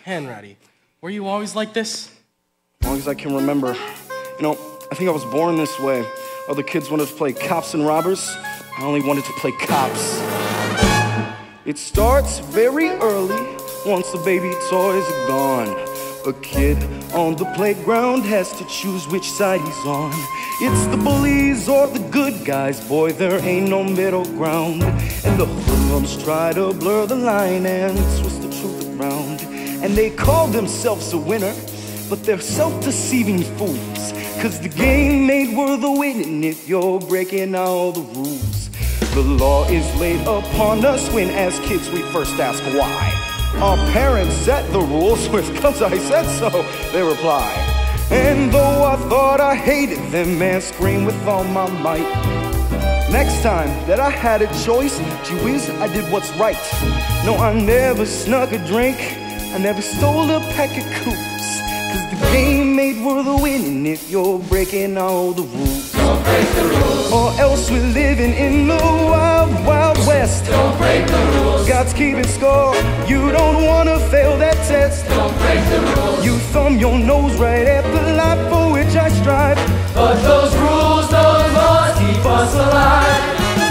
Hanratty, were you always like this? As long as I can remember. You know, I think I was born this way. Other kids wanted to play cops and robbers. I only wanted to play cops. It starts very early, once the baby toys are gone. A kid on the playground has to choose which side he's on. It's the bullies or the good guys, boy, there ain't no middle ground. And the hoodlums try to blur the line and twist the truth around. And they call themselves a winner, but they're self-deceiving fools. Cause the game made worth the winning if you're breaking all the rules. The law is laid upon us when as kids we first ask why. Our parents set the rules with "cause I said so," they reply. And though I thought I hated them, man, scream with all my might. Next time that I had a choice, gee whiz, I did what's right. No, I never snuck a drink, I never stole a pack of coops. Cause the game ain't worth a winning if you're breaking all the rules. Don't break the rules, or else we're living in the wild, wild west. don't break the rules, God's keeping score, you don't wanna fail that test. don't break the rules. You thumb your nose right at the life for which I strive. But those rules, those laws keep us alive.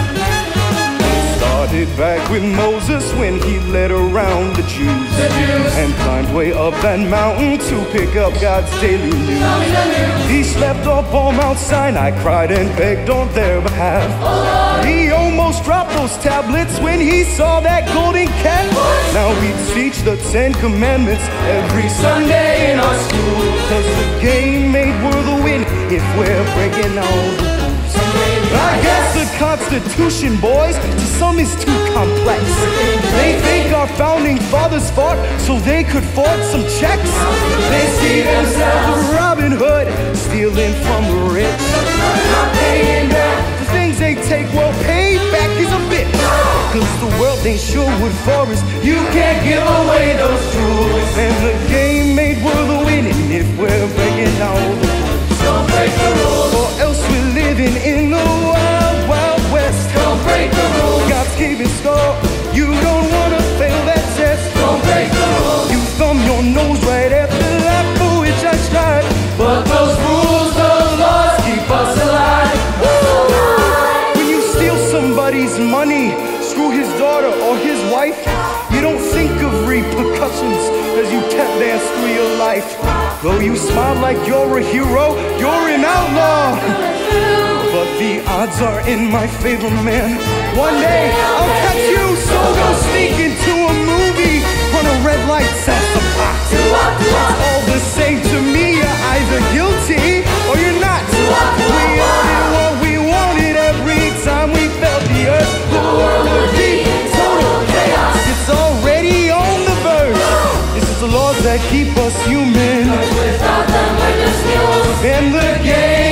Started back with Moses when he led around the Jews, and climbed way up that mountain to pick up God's daily news. He slept up on Mount Sinai, cried and begged on their behalf. He almost dropped those tablets when he saw that golden calf. Now we teach the 10 Commandments every Sunday in our school. Cause the game ain't worth a win if we're breaking all the rules. I guess the Constitution, boys, to some is too complex. They think our founding fathers fought so they could forge some checks. They see themselves Robin Hood, stealing from the rich. Not paying back, The things they take well paid back is a bitch. Cause the world ain't Sherwood Forest, you can't give away those jewels. And the game ain't worth a winning if we're breaking all the rules. don't break the rules, Or else we're living in the wild, wild west. don't break the rules, God's keeping score, you don't wanna fail that test. don't break the rules. You thumb your nose right at the life for which I strive. But those rules, those laws keep us alive. When you steal somebody's money, screw his daughter or his wife, you don't think of repercussions as you tap dance through your life. Though you smile like you're a hero, you're an outlaw. But the odds are in my favor, man. One day I'll catch you, so go sneak into a movie, run a red light, sell some pot. It's all the same to me, you're either guilty or you're not. We all did what we wanted every time we felt the earth. The world would be in total chaos. It's already on the verge. This is the laws that keep us human. Without them, we're just mules. And the game